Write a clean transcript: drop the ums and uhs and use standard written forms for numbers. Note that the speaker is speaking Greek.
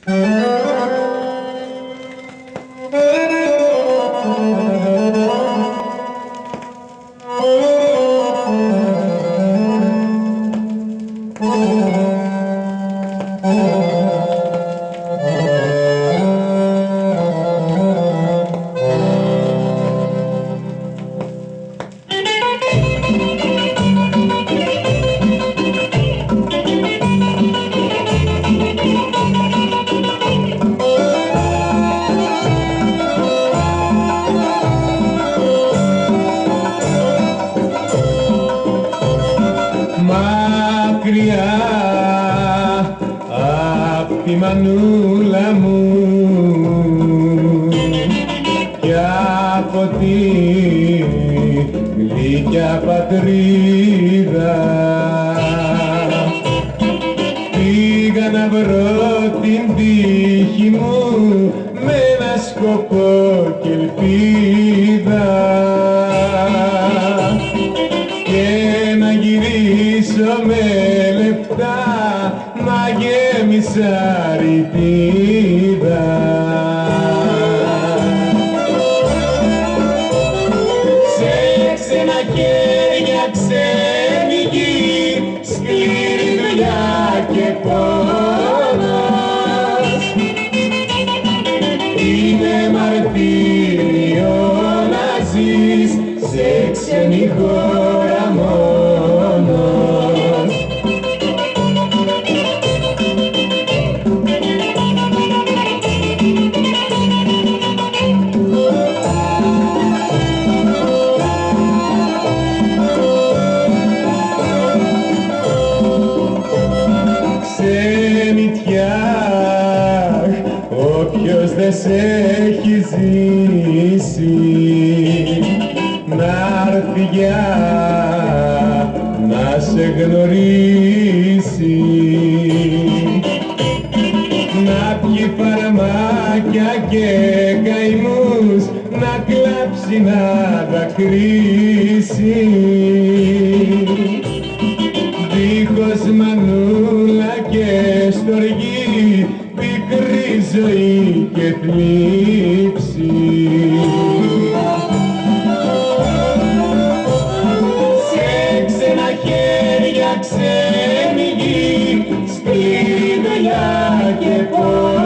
Μακριά απ' τη μανούλα μου κι από τη γλυκιά πατρίδα πήγα να βρω την τύχη μου με ένα σκοπό και ελπίδα και να γυρίσω με λεπτά να γέμισα ρητίδα. Σε ξένα χέρια ξένη γη, σκληρή δουλειά και πόνος είναι μαρτύριο να ζεις σε ξένη χώρα μόνος. Ξενιτιά, όποιος δεν σε έχει ζήσει να'ρθει για να σε γνωρίσει, να πιει φαρμάκια και καημούς, να κλάψει, να δακρύσει, δίχως μανούλα και στοργή, πικρή ζωή και θλίψη. Σε ξένα χέρια ξένη γη, σκληρή δουλειά και πόνο